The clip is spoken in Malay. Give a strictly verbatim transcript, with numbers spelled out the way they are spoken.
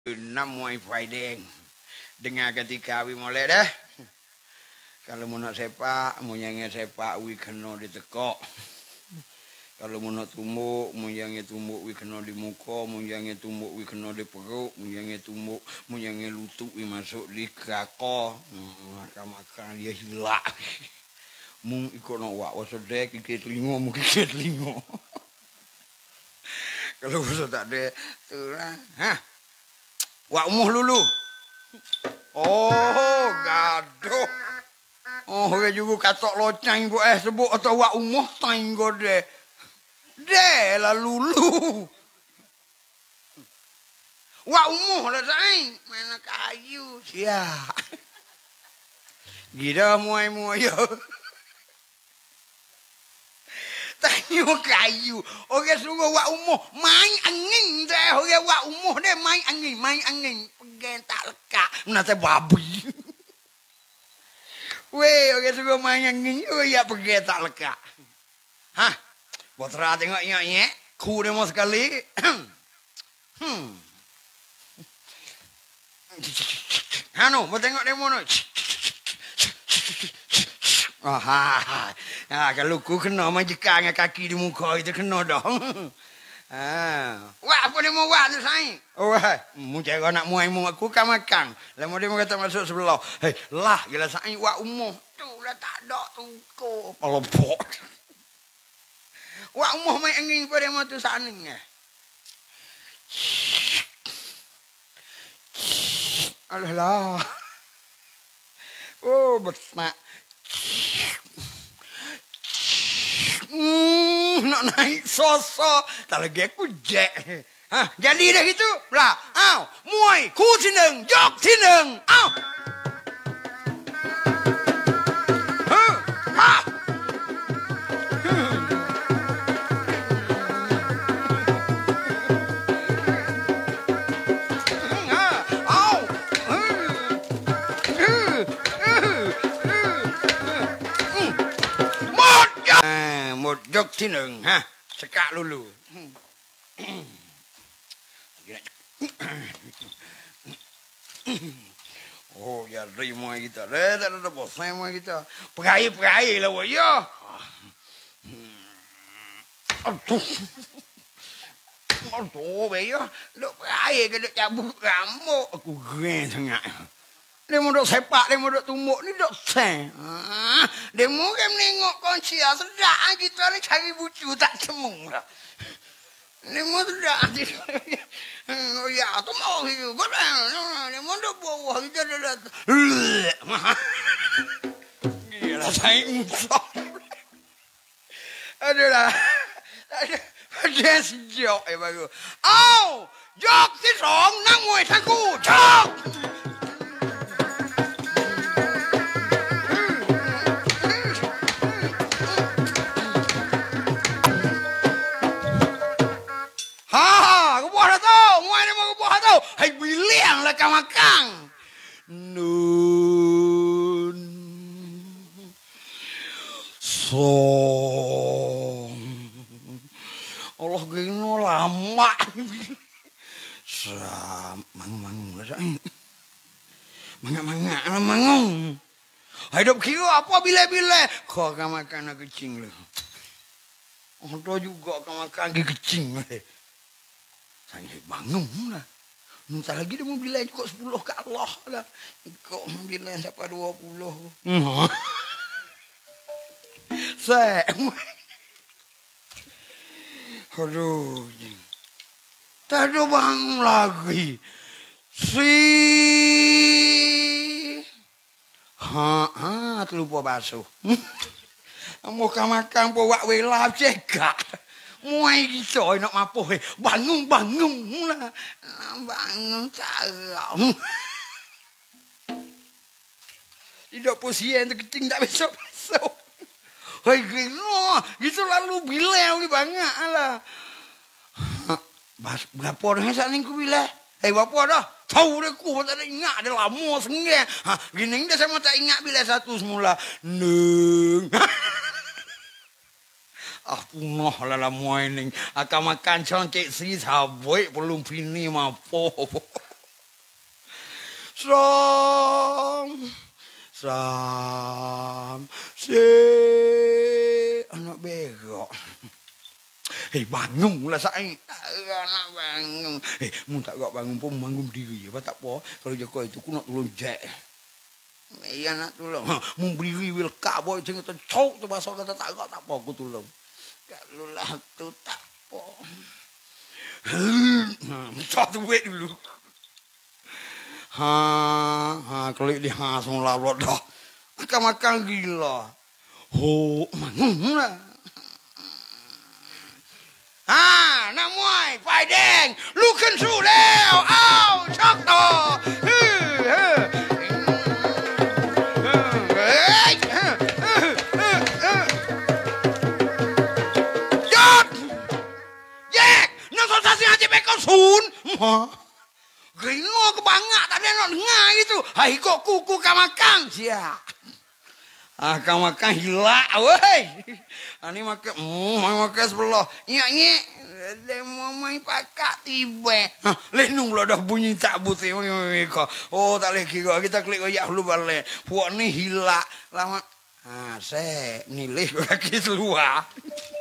enam muai Friday dengan ketika wi molek dah. Kalau mau nak sepak, mau yang sepak wi kena ditekok. Kalau mau nak tumbuk, mau yang tumbuk wi kena di muka, mau yang tumbuk wi kena di perut, mau yang tumbuk, mau yang lutut wi masuk di kaka. Makan-makan dia hilak. Mung ikut nak wak wasodek ikut telinga, mung ikut telinga. Kalau usah tak ada, tu lah. Ha? Wak umuh lulu. Oh, gaduh. Oh, dia juga katok locang buat eh sebut atau wak umuh tang go de. De lah lulu. Wak umuh lah saing, mana kayu. Sia. Gila muai-muai yo. Tanya kayu. Orang sungguh wak umuh. Main angin deh. Orang wak umuh deh main angin. Main angin. Pegang tak lekat. Menata babi. Weh, orang sungguh main angin. Orang ya pegang tak lekat. Hah? Putra tengok ingat-ingat. Ku dia mau sekali. hmm. Hano, mau tengok dia mau no. Oh, ha, ha. Ha, kalau ku kena majikang kaki di muka itu kena dah. Ha. Wah, apa dia mau buat tu saing? Oh, hai. Mu cara nak muai mu aku kan makan. Lama dia mau kata masuk sebelah. Hei, lah gila saing wak umuh. Tu lah tak ada tungku. Pelopok. Wak umuh main angin pada mau tu sana. Alah lah. Oh, besar. Hmm, nak naik sosok. Tak lagi aku jek. Ha, jadi dah gitu. Lah, au, muai, ku sineng, jok sineng. Au. Ha, ha. Jok sineng, ha, sekak lulu. Oh, ya terima kita. Dah, dah, dah, bos saya mau kita. Perai-perai lah, woi ya. Aduh, aduh, woi ya. Dok perai ke dok cabut rambut. Aku keren sangat. Dia mau dok sepak, dia mau dok tumbuk ni dok sen. Ah, dia mau kan nengok konsia sedap kita ni cari bucu tak semung lah. Dia mau sedap. Oh ya, tu mau hiu. Dia mau dok bawah kita dah. Gila saya usah. Adalah. Ada sejok eh bagus. Oh, jok si song nang mui saku. Jok. Hai bilang lah kamakang. Nun. Song. Allah gino lama. Sam, mang-mang lah say. Mangga-mangga lah mangung. Hidup kira apa bila-bila. Kau kamakan nak kecing lah. Ada juga kamakan kecing lah. Saya bangun lah. Nanti lagi dia mau bilang ikut sepuluh ke Allah lah. Ikut bilang siapa dua puluh. Hmm. Saya. Aduh. Tak ada bang lagi. Si. Ha, ha, terlupa basuh. Muka makan buat welap cekak. Muai kita nak mapuh. Bangun-bangun lah. Bangun salam. Tidak pusing tu keting tak besok-besok. Hei gila. Itu lalu bilang ni banyak lah. Berapa dah saat ni aku bilang? Hei berapa dah? Tahu dah aku tak ada ingat. Dia lama senggak. Ha, gini dah sama tak ingat bila satu semula. Neng. Ah punah lah lah muai ni. Akan makan cantik si saboi belum pini mampu. Som Sam si anak bego. Hei bangun lah saya. Anak bangun. Hei mu tak gak bangun pun bangun diri apa tak apa. Kalau jaga itu ku nak tolong Jack. Iya nak tolong. Mu berdiri wil kak boy sing tu cok tu bahasa kata tak gak tak apa ku tolong. Kalau lah tu tak apa. Satu duit dulu. Ha, ha klik dia langsung lalu dah. Makan-makan gila. Ho, mangun lah. Ha, nak muai, Pai Deng. Lukan su leo. Au, chok to. Hu, hu. Jod. Jack, nak sensasi aja bekau sun. Ha. Gino kebangga tapi nak dengar gitu. Hai kok kuku kamakang sia. Ah kamakang hilak weh. Ani make hmm make sebelah. Nyak nyek demo mai pakak tiba. Ha lenung lo dah bunyi tak buti kok. Oh tak leh kira kita klik oyak lu balik. Puak ni hilak lama. Ha se nilih lagi keluar.